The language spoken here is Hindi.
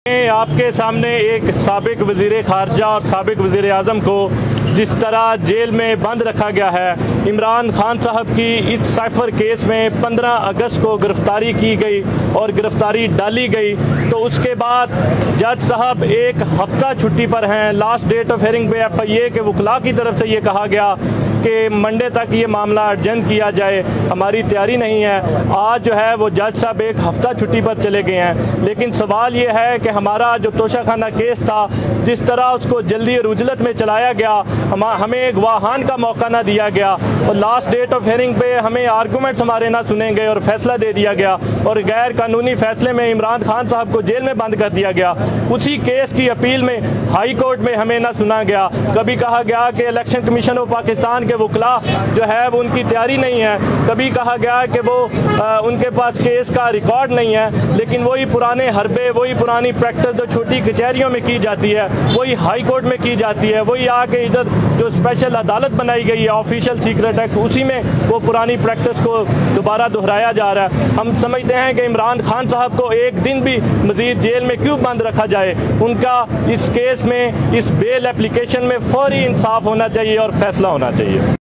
आपके सामने एक साबिक वज़ीर ख़ारजा और साबिक वज़ीर आज़म को जिस तरह जेल में बंद रखा गया है, इमरान खान साहब की इस साइफर केस में 15 अगस्त को गिरफ़्तारी की गई और गिरफ़्तारी डाली गई, तो उसके बाद जज साहब एक हफ्ता छुट्टी पर हैं। लास्ट डेट ऑफ हेयरिंग पे FIA के वकला की तरफ से ये कहा गया कि मंडे तक ये मामला अर्जेंट किया जाए, हमारी तैयारी नहीं है। आज जो है वो जज साहब एक हफ्ता छुट्टी पर चले गए हैं, लेकिन सवाल ये है कि हमारा जो तोशाखाना केस था, जिस तरह उसको जल्दी और उजलत में चलाया गया, हमें गवाहान का मौका ना दिया गया और लास्ट डेट ऑफ हेयरिंग पे हमें आर्गूमेंट्स हमारे ना सुने गए और फैसला दे दिया गया और गैर कानूनी फैसले में इमरान खान साहब को जेल में बंद कर दिया गया। उसी केस की अपील में हाई कोर्ट में हमें ना सुना गया। कभी कहा गया कि इलेक्शन कमीशन ऑफ पाकिस्तान के वकला जो है वो उनकी तैयारी नहीं है, कभी कहा गया कि वो उनके पास केस का रिकॉर्ड नहीं है, लेकिन वही पुराने हरबे, वही पुरानी प्रैक्टिस जो छोटी कचहरियों में की जाती है वही हाई कोर्ट में की जाती है, वही आके इधर जो स्पेशल अदालत बनाई गई है ऑफिशियल सीक्रेट एक्ट, उसी में वो पुरानी प्रैक्टिस को दोबारा दोहराया जा रहा है। हम समझते हैं कि इमरान खान साहब को एक दिन भी मजीद जेल में क्यों बंद रखा जाए, उनका इस केस में, इस बेल एप्लीकेशन में फौरी इंसाफ होना चाहिए और फैसला होना चाहिए।